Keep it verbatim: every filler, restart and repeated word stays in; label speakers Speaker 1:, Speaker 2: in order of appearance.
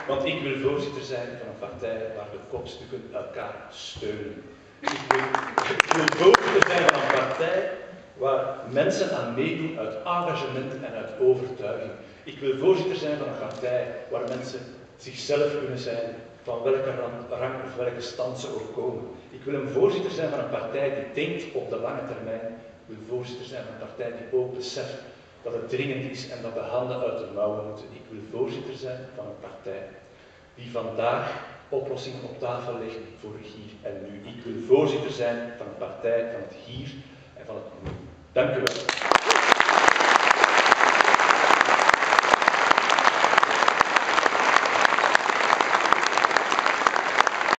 Speaker 1: Want ik wil voorzitter zijn van een partij waar de kopstukken elkaar steunen. Ik wil, ik wil voorzitter zijn van een partij waar mensen aan meedoen uit engagement en uit overtuiging. Ik wil voorzitter zijn van een partij waar mensen zichzelf kunnen zijn, van welke rang of welke stand ze ook komen. Ik wil een voorzitter zijn van een partij die denkt op de lange termijn. Ik wil voorzitter zijn van een partij die ook beseft dat het dringend is en dat de handen uit de mouwen moeten. Ik wil voorzitter zijn van een partij die vandaag oplossingen op tafel legt voor hier en nu. Ik wil voorzitter zijn van een partij van het hier en van het nu. Dank u wel.